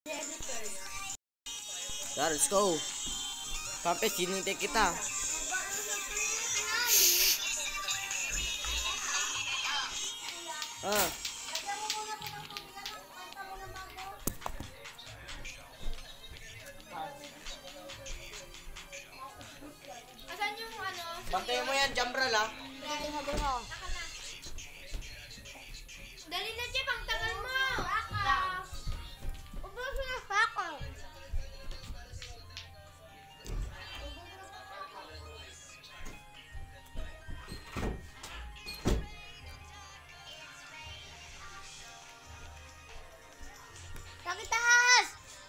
Tara, let's go. Pampes, hinintay kita. Ah. Asan yung ano? Bantayan mo yan, Jambral ah. Dali na, Chip, ang tagal mo! Ubus na ako! Sakit taas!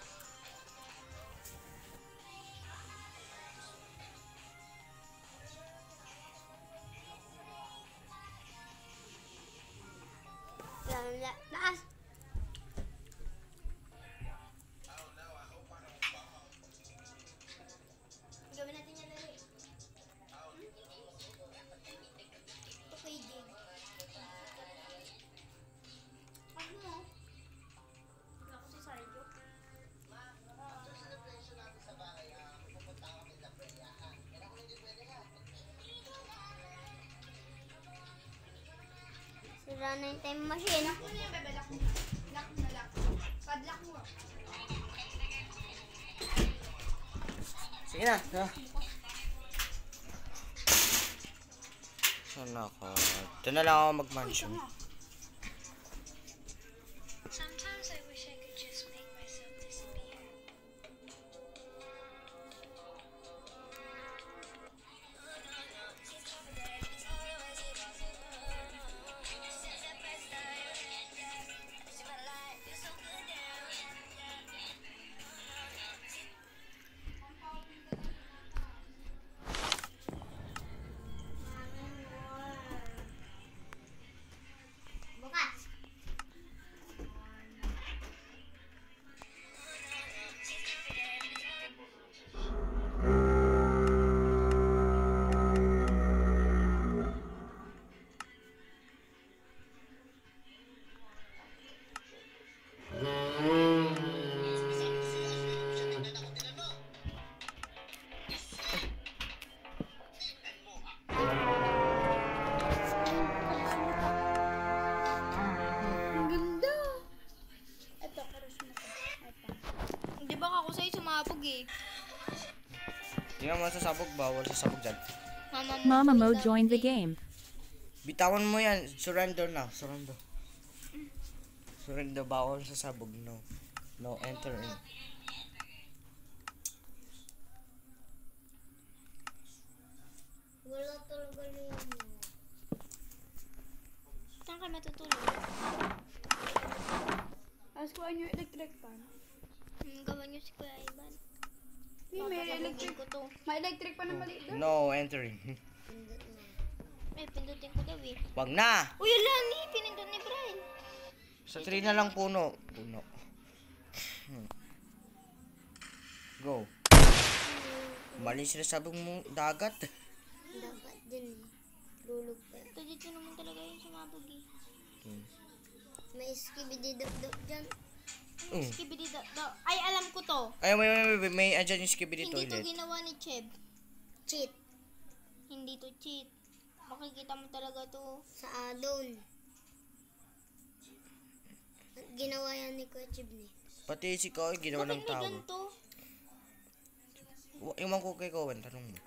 Taas! Gawin natin yan dali. Okay, din. Ano mo? Ako si Sarjo. Sira na yung time machine. Lock mo na yung bebe, lock mo. Lock mo na, lock. Padlock mo. Sige na. Sana ako. Ito na lang ako mag-mansion. Sometimes I wish I could just make myself disappear. Bukas. Ang ganda. Ito, karos mo to. Ito. Di ba ako sa'yo sumabog eh? Tingnan mo sa sabog, bawal sa sabog dyan. Mama Mo joined the game. Bitawan mo yan, surrender na, surrender. Surrender, bawal sa sabog, no. No, enter in. Wala talaga yun. Saan ka matutulog? Ask ko yung electric fan. Gawa niyo si Kuya Ivan. May electric ko to. May electric fan na maliit doon. No, entering. Eh, pindutin ko daw eh. Wag na! Uy, ala ni, pinindot ni Brian. Sa tree na lang puno. Puno. Go. Mali sinasabi mo dagat. Dapat din. Lulog pa. Ito dito naman talaga yung sumabog eh. May skibidi-dap-dap dyan. Skibidi daw. Ay, alam ko to. Ay, may andyan yung skibidi Hindi to toilet. ginawa ni Cheb. Cheat. Hindi to cheat. Makikita mo talaga to. Sa adon. Ginawa yan ni Kuya Chibney. Pati si Koy, ginawa ng Bakit may tao. ganito? Iwan ko kay Kowen, tanong mo.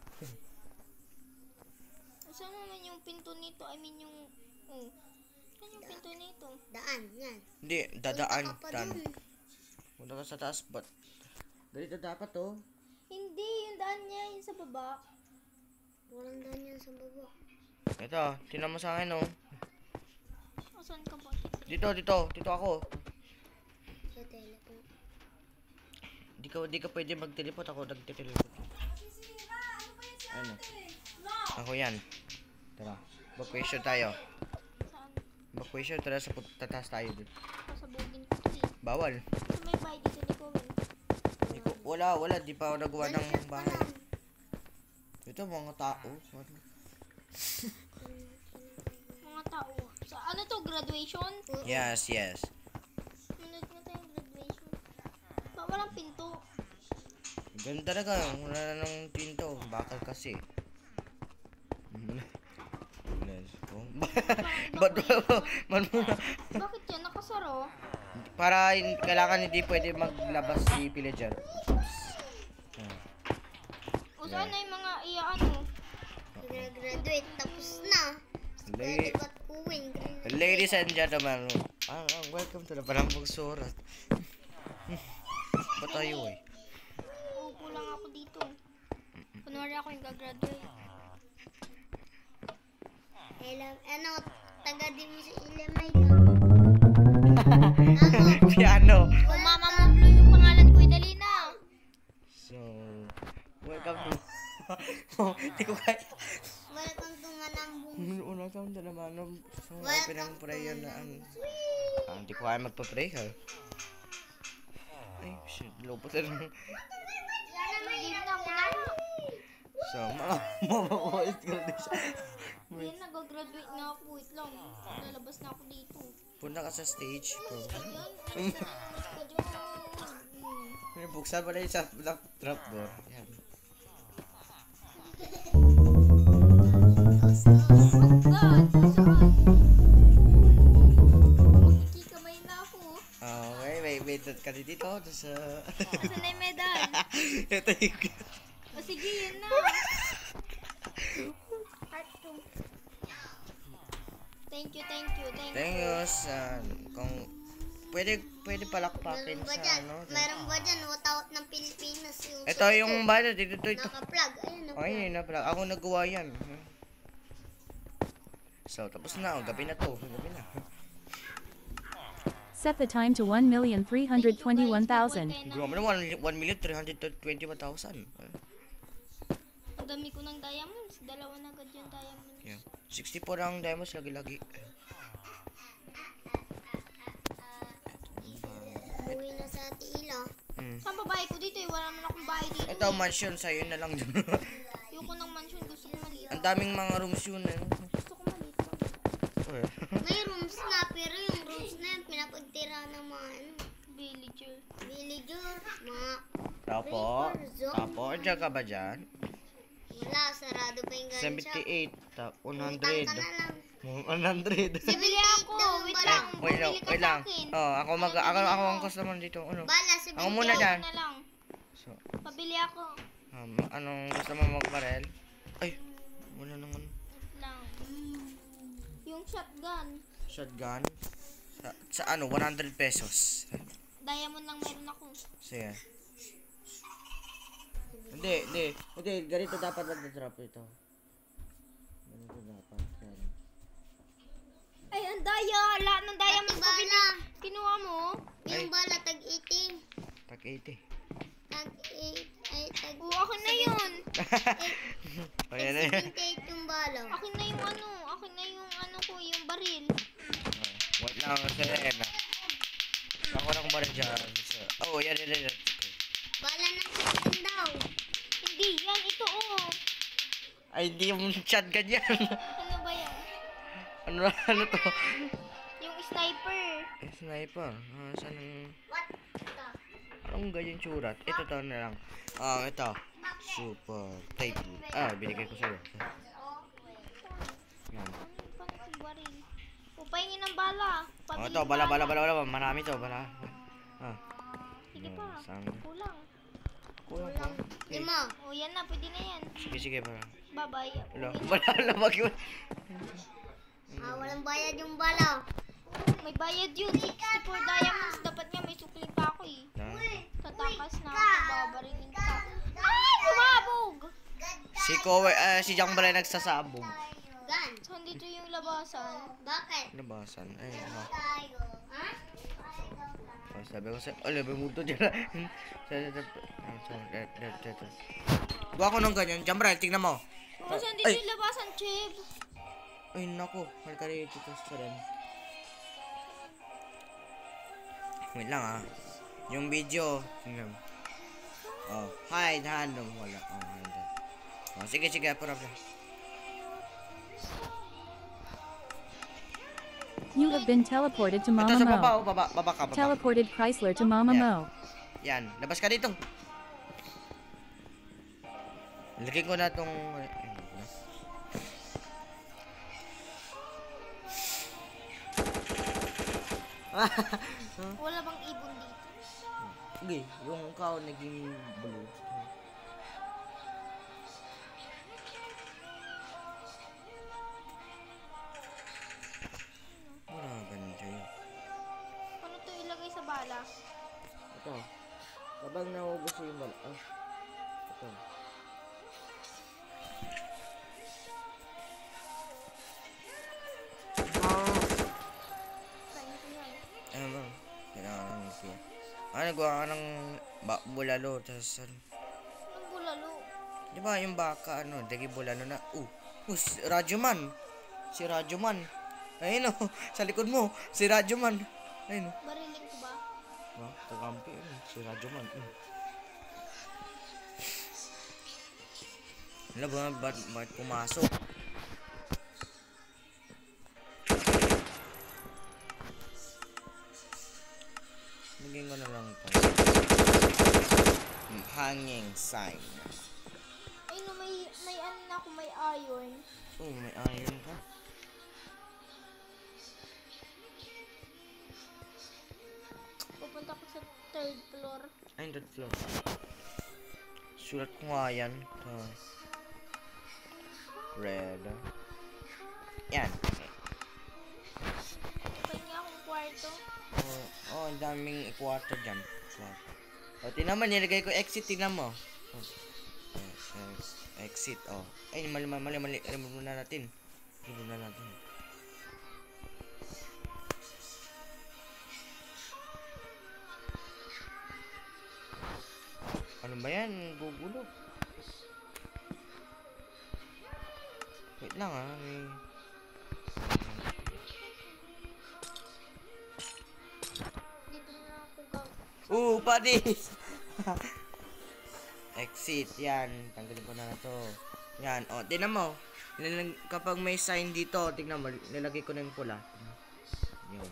Saan naman yung pinto nito? I mean yung... Oh. Saan yung pinto nito? Daan. Yan. Hindi, dadaan. Punta ka pa Dan. dun. Punta ka sa taas, but... Ganito dapat to. Hindi, yung daan niya, yung sa baba. Walang daan yan sa baba. Ito, tinan mo sa akin, oh. Saan ka ba? Dito ako. Sa teleport. Di ka pwede mag-teleport, ako nag-teleport. Ano? Ako yan. Tara, evacuation tayo. Saan? Evacuation, tara sa tataas tayo dun. Pasabugin ko to eh. Bawal. So may bahay dito ni Cowen. Wala, di pa ako nagawa ng bahay. Ito, mga tao. Mga tao. Sa ano to? Graduation? Yes. Manod na tayong graduation. pinto. Ganun talaga. Wala na ng pinto. Bakal kasi. Let's go. Bakit yan? Nakasaro? Para kailangan hindi pwede maglabas si pillager. O saan na yung mga ano? Graduate, tapos na. Graduate uwin. Ladies and gentlemen, welcome to the Palambog Surat. Ba't tayo eh? Upo lang ako dito. Kunwari ako yung gagraduate. Ano, taga din mo sa Ilamay ka. Piano. Kung Mama mo blue yung pangalan ko, dali na. So, welcome to... Hindi ko kaya. Welcome to Manambong. Welcome to the Manong. So, Welcome pinang-prayer na hindi ko kaya magpa-pray ha. Ay, shit. Lupot na lang. Hindi na ako na. So, mamamoist ko din siya. Hindi, nag-graduate na ako. Wait lang. Lalabas na ako dito. Punta ka sa stage. Yan. Buksan mo na yung sa trap door. Yan. God, saan? Makikikamay na ako. Okay, may ka dito. Sa... Saan na yung medal? Ito yung... O sige, yun na. Thank you. Thank you, son. Kung pwede palakpakin Meron ba sa dyan? ano. Meron ba dyan? Watawat ng Pilipinas yung Ito yung bala dito. naka-plug. Ayun, Ay, na pala. Ako nagawa yan. So, tapos na. Gabi na to. Gabi na. Set the time to 1,321,000. Grabe na 1,321,000. Ang dami ko ng diamonds. Dalawa na agad yung diamonds. Yeah. 64 ang diamonds lagi-lagi. uwi na sa Tila. Saan babae ko dito eh? Wala naman akong bahay dito. Ito, mansion sa'yo na lang dun. Ayoko ng mansion. Gusto ko maliit. Ang daming mga rooms yun. Gusto ko maliit. May rooms na, pero yung rooms na yun, pinapagtira ng mga Villager. villager, mga Tapo. Diyan ka ba dyan? wala, sarado pa yung gancha. 78. Utang 100. ka na lang. 100. Bibili ako. Wait lang. Wait lang, Bumili ka wait sa lang. akin. Oh, ako ang customer dito. Ano? Bala, si Ako muna Bibili dyan. ako na lang. So, Pabili ako. anong gusto mo magbarel? Ay, wala naman. Wait lang. Yung shotgun. Shotgun. Sa ano, 100 pesos. Diamond lang meron ako. Sige. Hindi. Ganito dapat mag-drop ito. Ganito dapat. Yan. Ay, ang daya. Lahat ng diamond ko bala. kinuha mo. Yung bala, tag-18. Tag 80. Tag Oo, akin na yun. Ayan na yan. 78 yung bala. Akin na yung ano. Akin na yung ano ko, yung baril. Wait lang, Serena. Ako na kung ba dyan. Oh, yan. Bala ng shotgun daw. Hindi, yan. Ito, oh. Ay, hindi yung shotgun yan. Ano ba yan? ano to? Yung sniper. Sniper. Saan ang... What? Anong ganyan surat? Ito to na lang. Ito. Super type. Binigay ko sa'yo. Yan. Paano yung baril? Upahingin ng bala. Pabili Ito, ng bala. Marami to, bala. Sige pa. Isang... Kulang. Kulang pa. Okay. 5. Lima. O, yan na. Pwede na yan. Sige, para. Bye-bye. Wala, wag yun. Walang bayad yung bala. May bayad yun. 64 diamonds. Dapat nga may sukli pa ako eh. Tatakas na ako. Babarilin ka. Ay! Lumabog! Si Jang Balay nagsasabog. Gan. Saan dito yung labasan? Bakit? Nabasan. Ay, Tayo. Ha? sabi ko sa'yo. May multo dyan. Gawa ko ng ganyan. Jang Balay, tingnan mo. Oh, saan dito yung labasan, Chib? Ay, naku. Halika dito sa rin. Wait lang yung video. Tingnan mo. Hide. Wala. Hide. Sige. Pura. You have been teleported to Ito Mama sa Mo. baba ka. Teleported Chrysler to Mama Yeah. Mo. Yan, labas ka dito. Lagay ko na tong... Wala bang ibon dito? Okay, yung kao naging blue. Wala ganda yun. Ano to ilagay sa bala? Ito. Kapag naubos yung bala. Ah. Ito. Kain ko yan. Ano ba? Kailangan ng siya. Nagawa ka ng bulalo. Tapos ano? Anong bulalo? Di ba yung baka ano? Dagi bulalo na. Si Radyoman. Si Radyoman. Ayun o. Sa likod mo. Si Radyoman. Ayun o. Bariling ko ba? Kakampi yun. Si Radyoman. Alam ba, ba't pumasok? Maging ko na lang ito. Hanging sign. Ay no, may ano na ako, may iron. May iron ka. Pupunta ko sa 3rd floor. Ay, that floor. Sulat ko nga yan. Red. Yan. Pwede nga akong kwarto. Ang daming kwarto dyan. Tingnan mo, nilagay ko exit, tingnan mo. Exit, Ay, mali. Remove muna natin. Ano ba yan? Gugulo. Wait lang Dito na ako gag... Padis! Exit, yan. Tanggalin ko na to. Yan, tingnan mo. Kapag may sign dito, tingnan mo, nilagay ko na yung pula. Yun.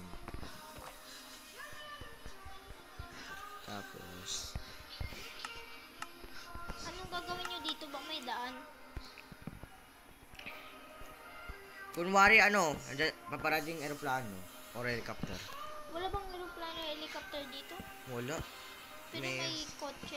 Tapos, Anong gagawin nyo dito? Bak may daan? kunwari paparading aeroplano or helicopter. Wala bang aeroplano o helicopter dito? Wala. Pero may kotse.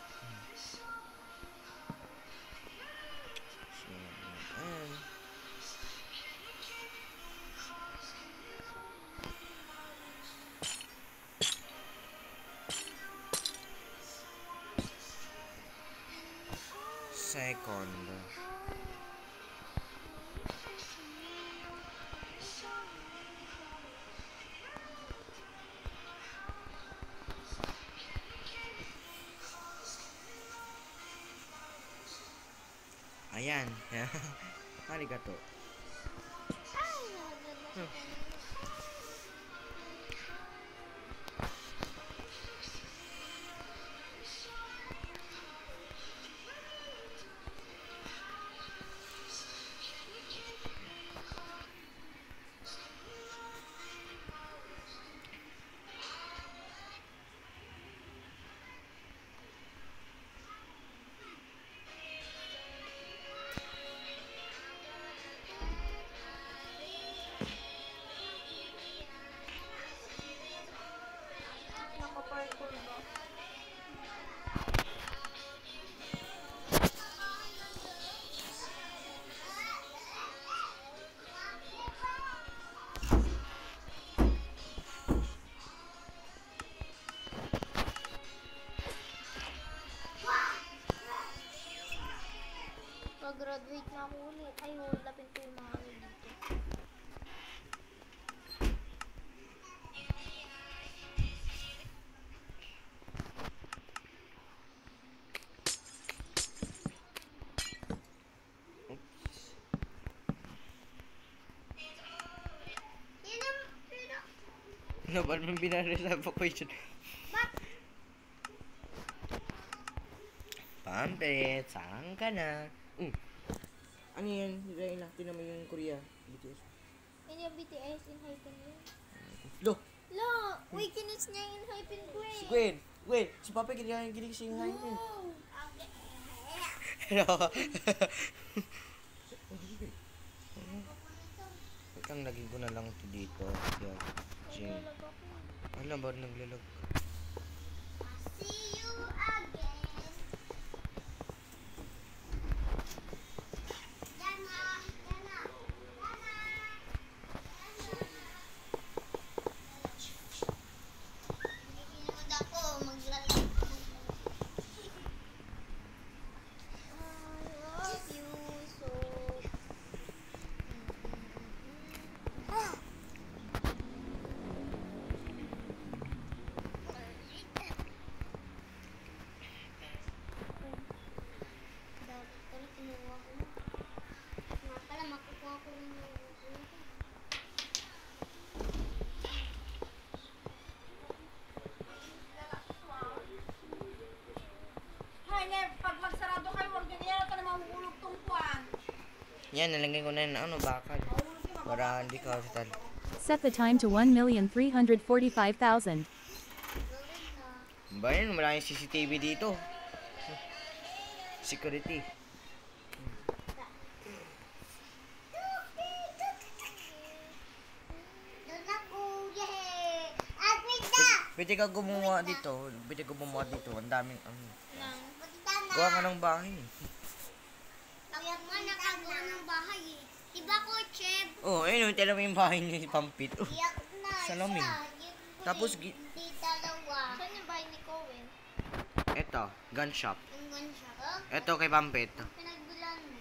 Second. Ayan. Arigato. Ay, nalaglag na siya. Naka-parkour ba? Pag-graduate na ako ulit. Ay, hulapin ko yung mga ano dito. Ano ba naman binara sa evacuation? Pampet, saan ka na? Ano yan? Hirain natin naman yung Korea. BTS. Hindi yung BTS in hyphen yun. Lo! Lo! Uy, kinis niya in hyphen ko eh. Si Gwen! Wait, si Papa giling singahin yun. Wait lang, lagyan ko na lang ito dito. Yan. Jing. Alam ba naglalag? See you again. Yana, Yana, Yana. Naginood ako, maglalaro. I love you so. Dapat kinuha ko na. Nga pala, makukuha ko rin yung Hay, pag magsarado kayo, huwag nyo yan. Ito na mahuhulog tong kwan. Yan, nalagay ko na yung bakal. Para hindi ka hospital. Set the time to 1,345,000. Ba yan, wala yung CCTV dito. Security. doon ako, yay! At wait na! Pwede ka gumawa dito. Pwede ka gumawa dito. Ang daming Punta na! gawa ka ng bahay. Kaya nga nakagawa ng bahay eh. Diba ko, Cheb? Oh, ayun, tala mo yung bahay ni Pampit. Oh, Iyak na. salamin. Tapos, Hindi dalawa. Saan yung bahay ni Cohen? eto, gun shop. Yung gun shop. Eto kay Pampit. Pinagbilan mo.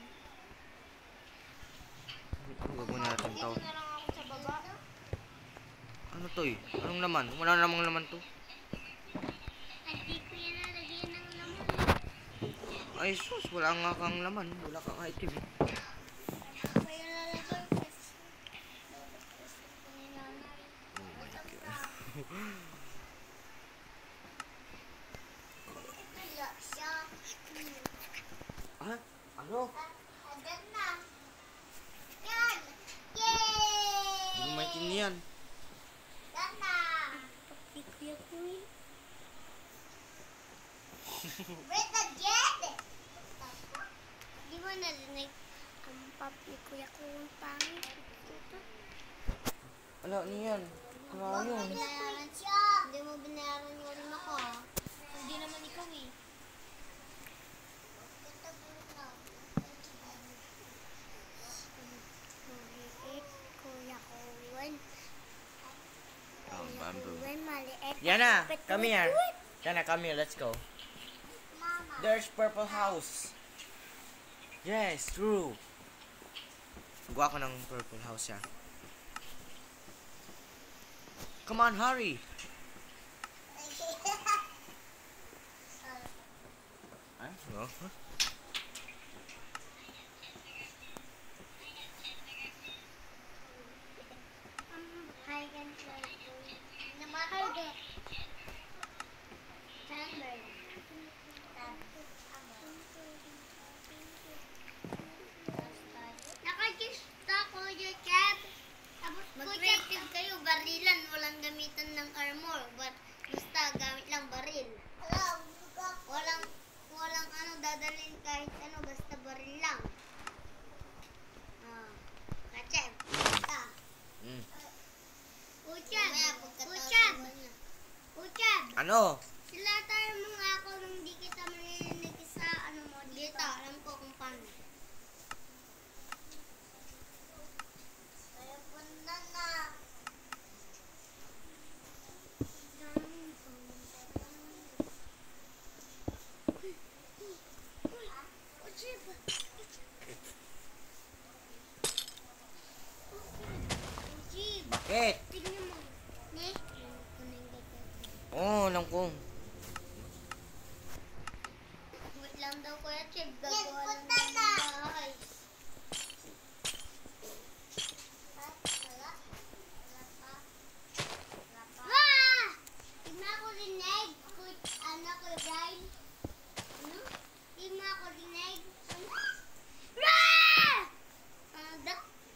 Ang gagawin natin to. Dito na lang ako sa baba. Ano to eh? Anong laman? Wala namang laman to. Hindi ko yan nalagyan ng laman. Ay sus, wala nga kang laman. Wala kang item eh. Kaya nalagay ko. Wala siya. Ha? Ano? Adan na. Yan! Yay! Hindi ko maintindihan. Adan na. Pagpikuya ko eh. Wait na, Jen! Di mo narinig ang papikuya ko yung pangit. Ala, ano yan? Karayong. Binayaran siya. Hindi mo binayaran yung rin ako. Hindi naman ikaw eh. Kuya Owen. Bamboo. Owen, maliit. Yana, come here. Yana, come here. Let's go. Mama. There's purple house. Yes, true. Gawa ko ng purple house siya. Come on, hurry. Ay, no. Hi, Namahal de. Chandler. Nakakista ko yung Cheb. Tapos mag-creative kayo, barilan, walang gamitan ng armor. But basta gamit lang baril. Walang ano dadalhin kahit ano, basta baril lang. Kacheb, basta. Mm. Uchab! Uchab! Uchab! Ano? Sila tayo mga ako nung di kita marinig sa ano mo dito. Alam ko kung paano. Kaya punta na. Uchab! Uchab! Bakit? Tignan mo. Ne? Oo, alam ko. Wait lang daw Kuya Chib. Gagawa lang ng bahay. Ah! Tignan ako rinig. Ano ko, Brian? Ano? Tignan ako rinig. Ano? Ah! Ano?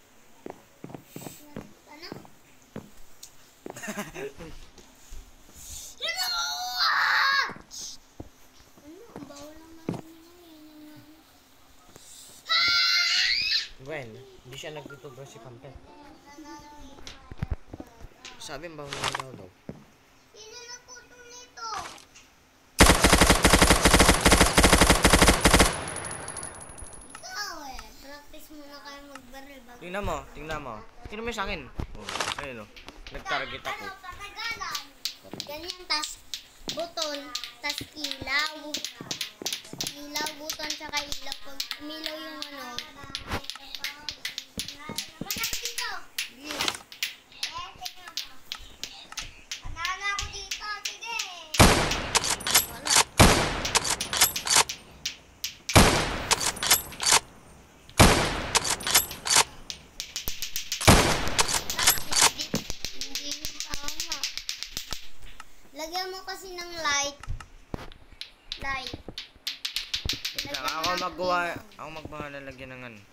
Ano? Yun ako! Ah! siya nag-youtuber si Kampe. Sabi ba daw? Sino nagputol nito? Ikaw eh. Practice muna kayo magbaril bago. Tingnan mo. Tingnan mo yung sa akin. Oh, ayun o. Nag-target ako. Patagalan. Ganyan, tas buton, tas ilaw. Ilaw, buton, tsaka ilaw. Pag umilaw yung ano. Naman ako dito. Yes. Tingnan mo. Panala ako dito. Sige. Wala. Hindi yung tama. Lagyan mo kasi ng light. Light. Ako magbahala lagyan ng ano.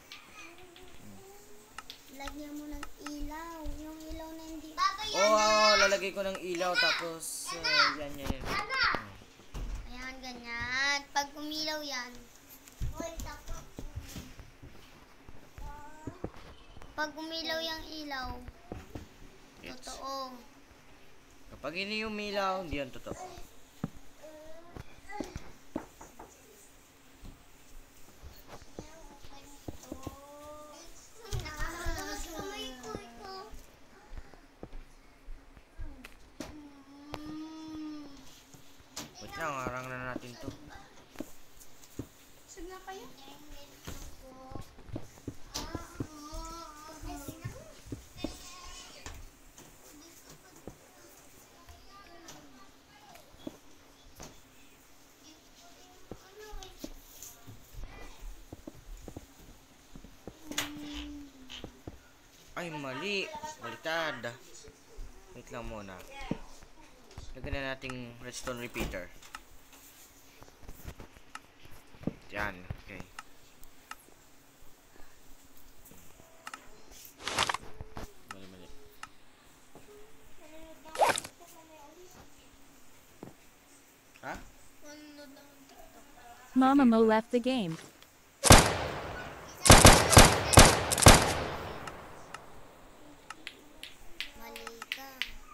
Lagyan mo ng ilaw. Yung ilaw na hindi. Lalagay ko ng ilaw tapos yan. Ayan, ganyan. Pag umilaw yan. Pag umilaw yung ilaw. Totoo. Kapag hindi umilaw, hindi yan totoo. Wait lang, harang na natin to. Sige na kayo. Ay, mali. Baliktad. Wait lang muna. Lagyan na nating redstone repeater. Yan. Okay. Mali. Ha? Mama Mo left the game. Mali ka.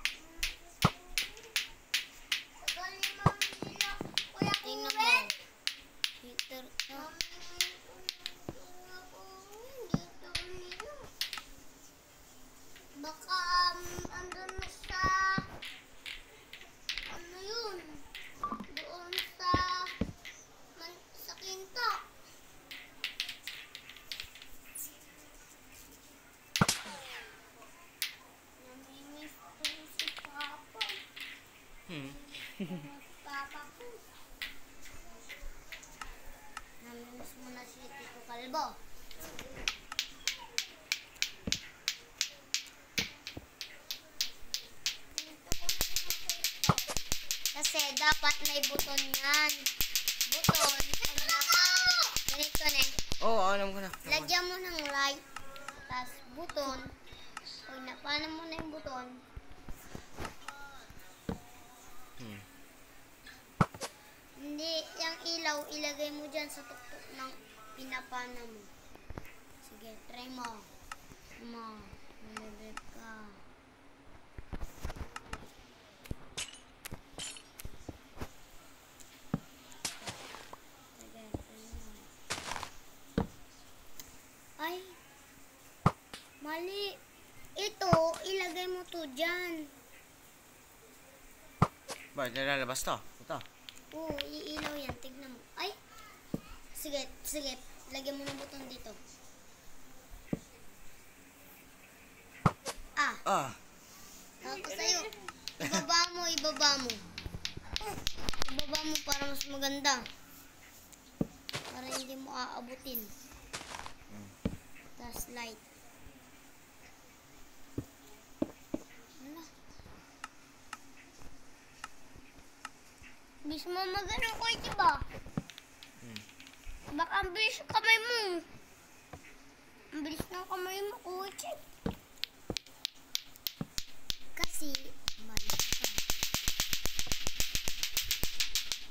Tingnan mo. Heater ka. Baka andun na sa ano yun? Doon sa kinto. Namimiss ko si Papa. Papa ko. Namimiss mo na si Tito Kalbo. Kasi dapat may buton yan. Buton. Ganito na. Alam ko na. Lagyan mo ng light. Tapos buton. Pag napanan mo na yung buton. Hindi, yung ilaw, ilagay mo dyan sa tuktok ng pinapana mo. Sige, try mo. Malibig ka. Sige, try mo. Ay, mali. Ito, ilagay mo to dyan. Bakit nalalabas to? Ito. Oo, iilaw yan. Tignan mo. Ay! Sige. Lagyan mo ng buton dito. Tapos sa'yo. Ibaba mo. Ibaba mo para mas maganda. Para hindi mo aabutin. Tapos light. Wala. Bilis mo magano ko, diba? Baka ang bilis ng kamay mo. Ang bilis ng kamay mo, kuchi. Kasi, mali ka.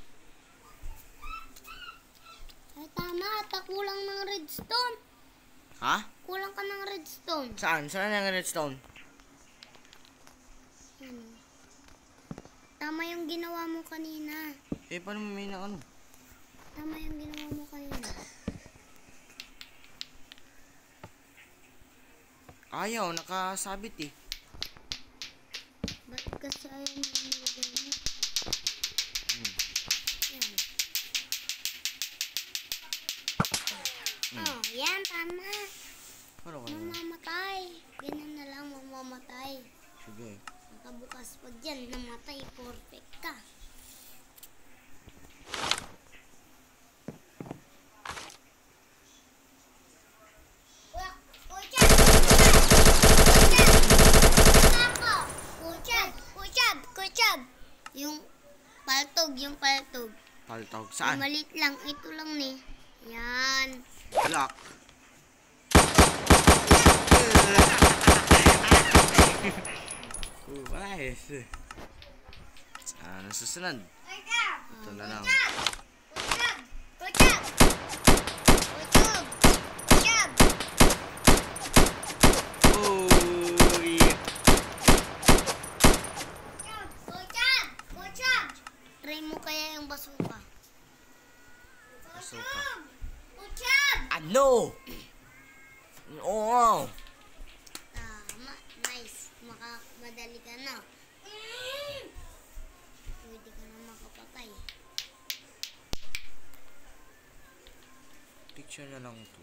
Ay, tama. Kulang ng redstone. Ha? Kulang ka ng redstone. Saan? Saan ang redstone? Ano? Tama yung ginawa mo kanina. Eh, paano mo may na ano? Tama yung ginawa mo kanina. Ayaw, nakasabit eh. Ba't kasi ayaw mo nilagay mo? Yan. Oh, yan, tama. Ano ka na? Mamamatay. Ganyan na lang, mamamatay. Sige. Nakabukas pa dyan, namatay. Perfect ka. Kuchab! Yung paltog. Paltog. Yung Saan? maliit lang, ito lang ni. Yan. Block. Nice. Ano susunod? Ito na lang. Uy. Try mo kaya yung basuka. Suka. Ano? Oo. Tama. Nice. Madali ka na. Pwede ka na makapatay. Picture na lang to.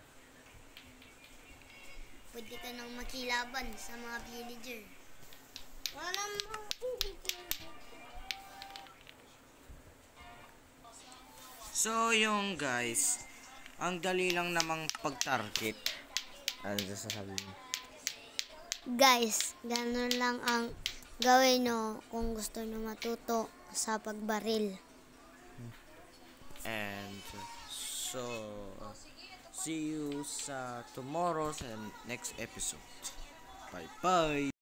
Pwede ka nang makilaban sa mga villager. Wala mo villager. So, yung guys, ang dali lang namang pag-target. Ano sasabi mo? Guys, ganun lang ang gawin nyo kung gusto nyo matuto sa pagbaril. And so, see you sa tomorrow's and next episode. Bye-bye!